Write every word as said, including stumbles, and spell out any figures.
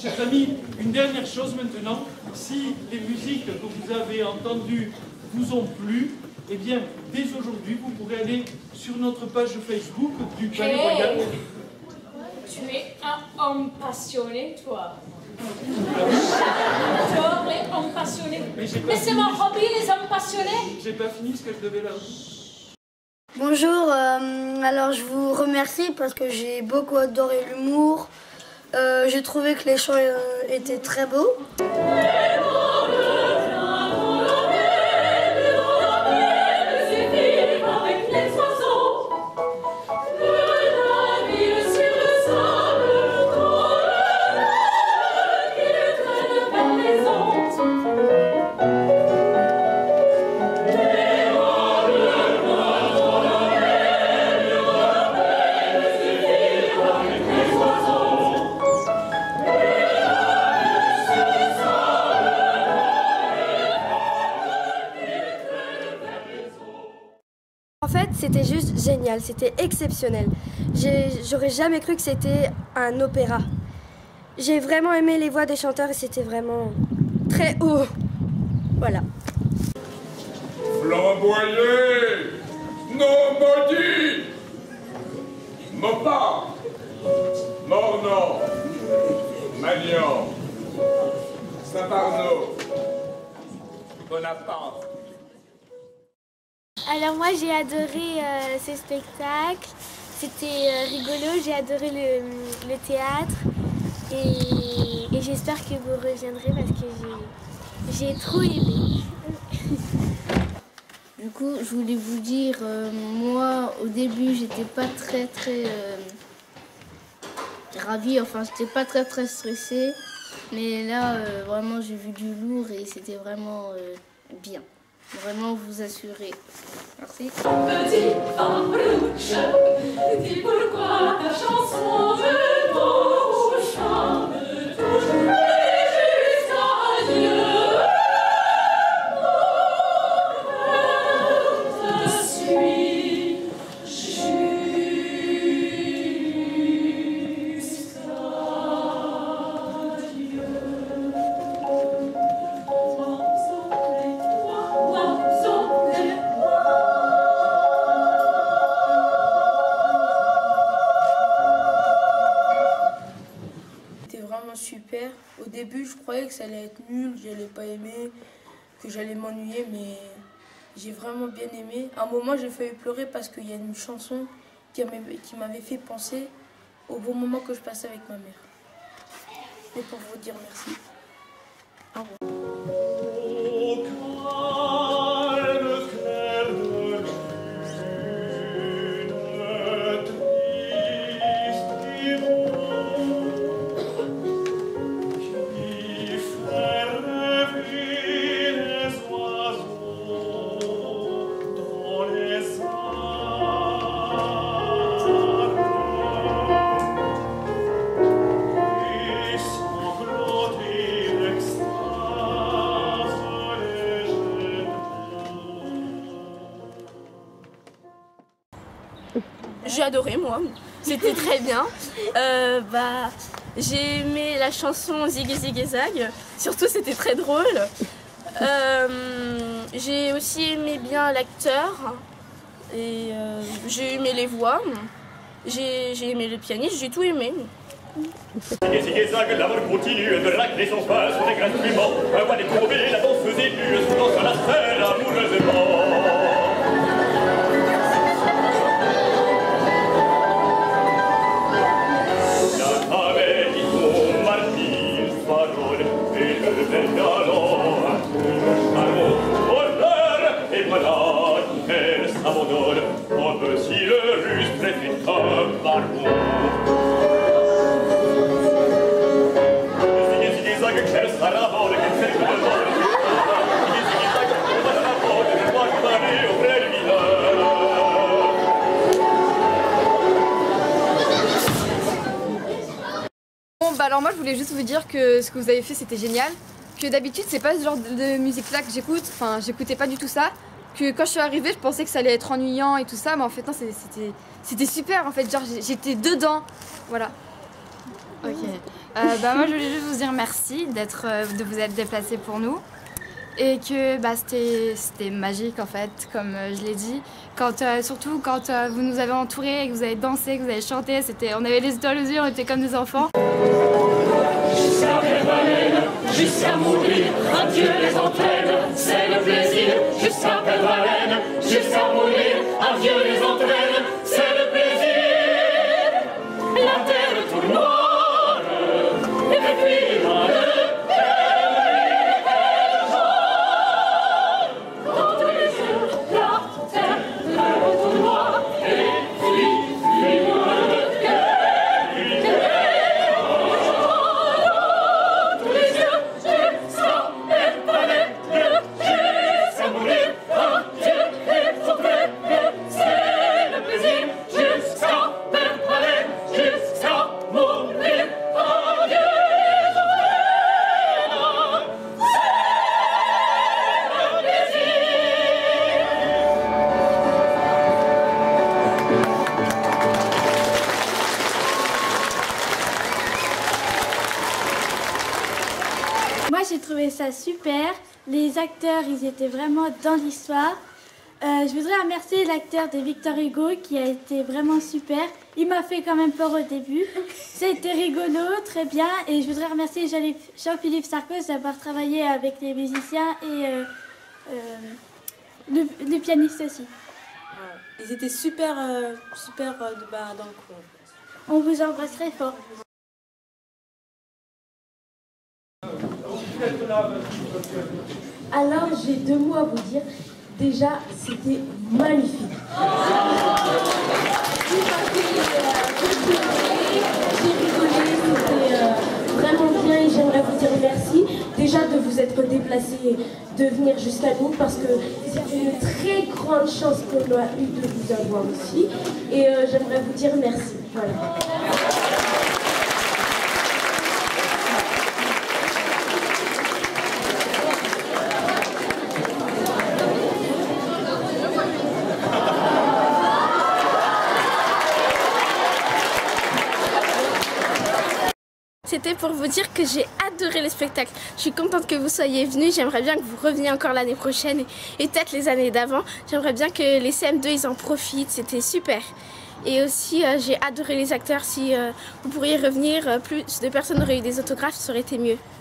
chers amis, une dernière chose maintenant. Si les musiques que vous avez entendues vous ont plu, eh bien, dès aujourd'hui, vous pourrez aller sur notre page Facebook du Palais Hey, Royal. tu es un homme passionné, toi. Ah oui. Toi, un homme passionné. Mais, Mais c'est mon hobby, les hommes passionnés. J'ai pas fini ce que je devais là. Bonjour, euh, alors je vous remercie parce que j'ai beaucoup adoré l'humour. Euh, j'ai trouvé que les chants euh, étaient très beaux. En fait, c'était juste génial, c'était exceptionnel. J'aurais jamais cru que c'était un opéra. J'ai vraiment aimé les voix des chanteurs et c'était vraiment très haut. Voilà. Flamboyer, non maudit, Maupin, Mornan, Magnan, Saint-Arnaud, Bonaparte. Alors moi j'ai adoré euh, ce spectacle, c'était euh, rigolo, j'ai adoré le, le théâtre et, et j'espère que vous reviendrez parce que j'ai trop aimé. Du coup je voulais vous dire, euh, moi au début j'étais pas très très euh, ravie, enfin j'étais pas très très stressée, mais là euh, vraiment j'ai vu du lourd et c'était vraiment euh, bien. Vraiment vous assurer. Merci. Petit farouche, dis pourquoi ta chanson me touche, me touche, et jusqu'à Dieu. Mon cœur te suit jusqu'à Dieu. Super. Au début, je croyais que ça allait être nul, j'allais pas aimer, que j'allais m'ennuyer, mais j'ai vraiment bien aimé. À un moment, j'ai failli pleurer parce qu'il y a une chanson qui m'avait fait penser au bon moment que je passais avec ma mère. Et pour vous dire merci. Au revoir. J'ai adoré moi, c'était très bien. Euh, bah, j'ai aimé la chanson Ziggy Ziggy Zag, surtout c'était très drôle. Euh, j'ai aussi aimé bien l'acteur et euh, j'ai aimé les voix, j'ai aimé le pianiste, j'ai tout aimé. Ziggy Ziggy Zag, l'amour continue, de la clé son pas sur les gratuitement, un voile est courbé, la danseuse est nue, souvent sur la scène amoureusement. Et voilà, elle s'abandonne, comme si le rustre était un baron. Ziggy Ziggy Zag, quelle sera la bande, quelle c'est le vol. Ziggy Ziggy Zag, on va la bande, je vois que aller auprès du mineur. Bon bah alors moi je voulais juste vous dire que ce que vous avez fait c'était génial. Que d'habitude c'est pas ce genre de musique là que j'écoute, enfin j'écoutais pas du tout ça, que quand je suis arrivée je pensais que ça allait être ennuyant et tout ça, mais en fait non c'était c'était super en fait, genre j'étais dedans, voilà. Ok. Euh, bah, moi, je voulais juste vous dire merci d'être, euh, de vous être déplacés pour nous. Et que bah, c'était, c'était magique, en fait, comme euh, je l'ai dit. Quand, euh, surtout quand euh, vous nous avez entourés, et que vous avez dansé, que vous avez chanté, c'était, on avait les étoiles aux yeux, on était comme des enfants. Jusqu'à Belle-Valène, jusqu'à mourir, adieu les entraînes, c'est le plaisir. Jusqu'à Belle-Valène, jusqu'à mourir, adieu les entraînes, c'est le plaisir. La terre tout noire, et puis dans le j'ai trouvé ça super. Les acteurs, ils étaient vraiment dans l'histoire. Euh, je voudrais remercier l'acteur de Victor Hugo qui a été vraiment super. Il m'a fait quand même peur au début. C'était rigolo, très bien. Et je voudrais remercier Jean-Philippe Sarcos d'avoir travaillé avec les musiciens et euh, euh, le, le pianiste aussi. Ils étaient super, euh, super euh, bah, dans le coup. On vous embrasse très fort. Alors j'ai deux mots à vous dire. Déjà, c'était magnifique. J'ai rigolé, c'était euh, vraiment bien et j'aimerais vous dire merci. Déjà de vous être déplacé et de venir jusqu'à nous parce que c'est une très grande chance qu'on a eu de vous avoir aussi. Et euh, j'aimerais vous dire merci. Voilà. C'était pour vous dire que j'ai adoré le spectacle. Je suis contente que vous soyez venus. J'aimerais bien que vous reveniez encore l'année prochaine et, et peut-être les années d'avant. J'aimerais bien que les C M deux ils en profitent. C'était super. Et aussi, euh, j'ai adoré les acteurs. Si euh, vous pourriez revenir, euh, plus de personnes auraient eu des autographes, ça aurait été mieux.